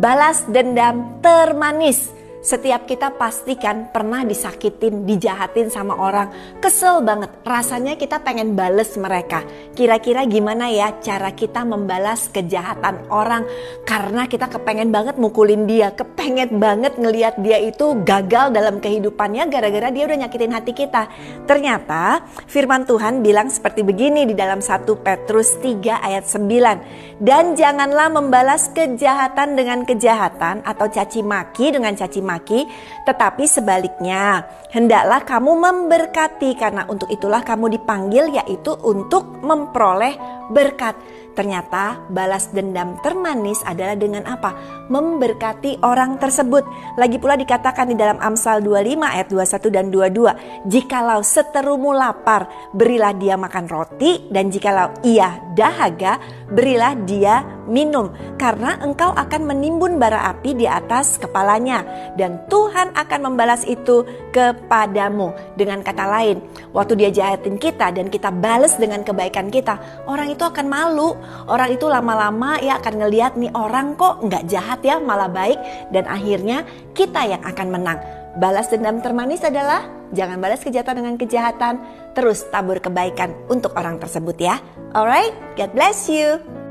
Balas dendam termanis. Setiap kita pastikan pernah disakitin, dijahatin sama orang. Kesel banget, rasanya kita pengen bales mereka. Kira-kira gimana ya cara kita membalas kejahatan orang? Karena kita kepengen banget mukulin dia, kepengen banget ngelihat dia itu gagal dalam kehidupannya gara-gara dia udah nyakitin hati kita. Ternyata firman Tuhan bilang seperti begini di dalam 1 Petrus 3 ayat 9. Dan janganlah membalas kejahatan dengan kejahatan atau caci maki dengan caci maki, tetapi sebaliknya hendaklah kamu memberkati, karena untuk itulah kamu dipanggil, yaitu untuk memperoleh berkat. Ternyata balas dendam termanis adalah dengan apa? Memberkati orang tersebut. Lagi pula dikatakan di dalam Amsal 25 ayat 21 dan 22. Jikalau seterumu lapar, berilah dia makan roti, dan jikalau ia dahaga, berilah dia minum. Karena engkau akan menimbun bara api di atas kepalanya, dan Tuhan akan membalas itu kepadamu. Dengan kata lain, waktu dia jahatin kita dan kita balas dengan kebaikan kita, orang itu akan malu. Orang itu lama-lama ya akan ngelihat nih orang kok nggak jahat ya, malah baik, dan akhirnya kita yang akan menang. Balas dendam termanis adalah jangan balas kejahatan dengan kejahatan, terus tabur kebaikan untuk orang tersebut ya. Alright, God bless you.